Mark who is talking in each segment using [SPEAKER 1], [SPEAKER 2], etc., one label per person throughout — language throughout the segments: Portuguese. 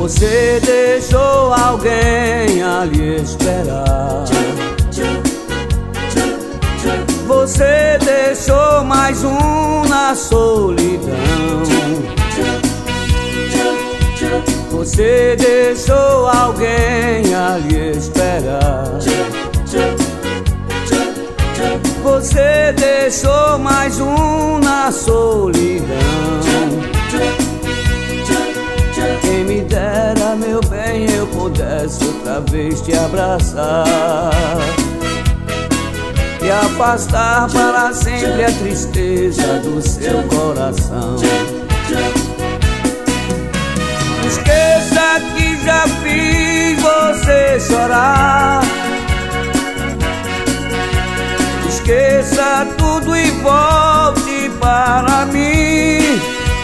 [SPEAKER 1] Você deixou alguém a lhe esperar. Você deixou mais um na solidão. Você deixou alguém a lhe esperar. Você deixou mais um na solidão. Quem me dera, meu bem, eu pudesse outra vez te abraçar e afastar para sempre a tristeza do seu coração. Esqueça que já fiz você chorar. Esqueça tudo e volte para mim.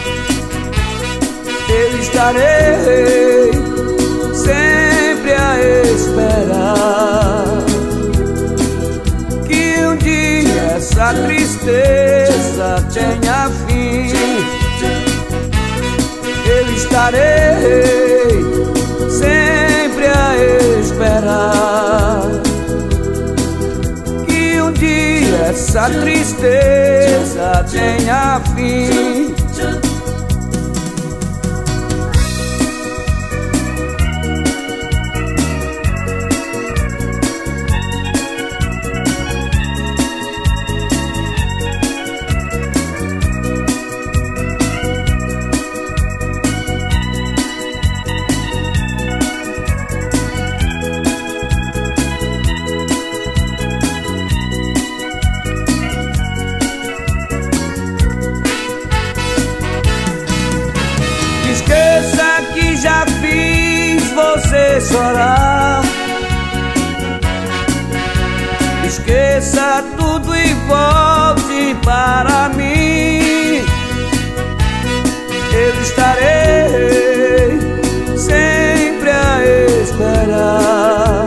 [SPEAKER 1] Eu estarei sempre a esperar que um dia essa tristeza tenha fim. Eu estarei sempre a esperar que um dia essa tristeza tenha fim. Esqueça que já fiz você chorar. Esqueça tudo e volte para mim. Eu estarei sempre a esperar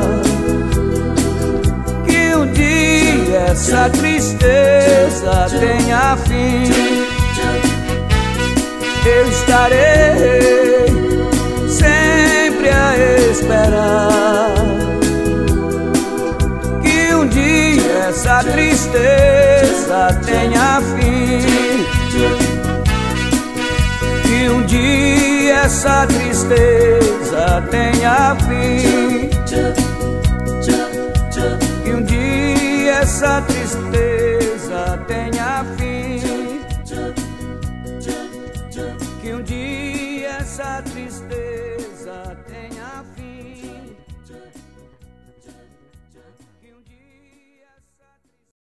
[SPEAKER 1] que um dia essa tristeza tenha fim. Eu estarei sempre a esperar que um dia essa tristeza tenha fim. Que um dia essa tristeza tenha fim. Que um dia essa tristeza tenha fim. Que um dia essa tristeza